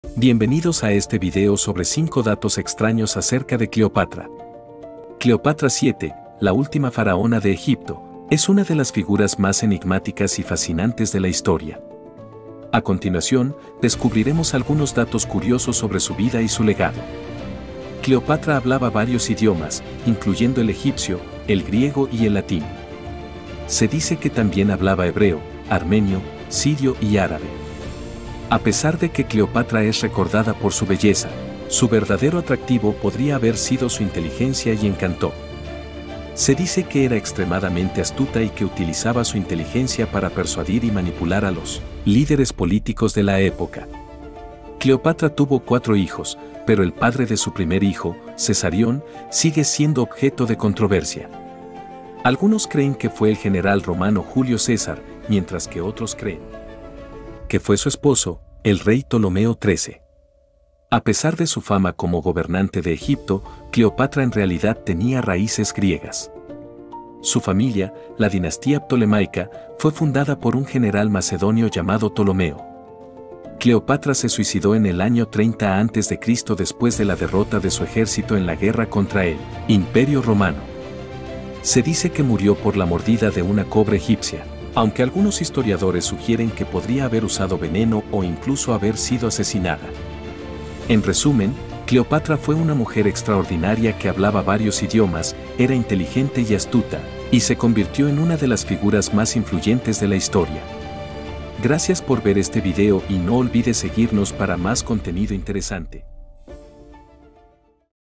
Bienvenidos a este video sobre 5 datos extraños acerca de Cleopatra. Cleopatra VII, la última faraona de Egipto, es una de las figuras más enigmáticas y fascinantes de la historia. A continuación, descubriremos algunos datos curiosos sobre su vida y su legado. Cleopatra hablaba varios idiomas, incluyendo el egipcio, el griego y el latín. Se dice que también hablaba hebreo, armenio, sirio y árabe. A pesar de que Cleopatra es recordada por su belleza, su verdadero atractivo podría haber sido su inteligencia y encanto. Se dice que era extremadamente astuta y que utilizaba su inteligencia para persuadir y manipular a los líderes políticos de la época. Cleopatra tuvo 4 hijos, pero el padre de su primer hijo, Cesarión, sigue siendo objeto de controversia. Algunos creen que fue el general romano Julio César, mientras que otros creen que fue su esposo, el rey Ptolomeo XIII. A pesar de su fama como gobernante de Egipto, Cleopatra en realidad tenía raíces griegas. Su familia, la dinastía ptolemaica, fue fundada por un general macedonio llamado Ptolomeo. Cleopatra se suicidó en el año 30 a.C. después de la derrota de su ejército en la guerra contra el Imperio Romano. Se dice que murió por la mordida de una cobra egipcia, aunque algunos historiadores sugieren que podría haber usado veneno o incluso haber sido asesinada. En resumen, Cleopatra fue una mujer extraordinaria que hablaba varios idiomas, era inteligente y astuta, y se convirtió en una de las figuras más influyentes de la historia. Gracias por ver este video y no olvides seguirnos para más contenido interesante.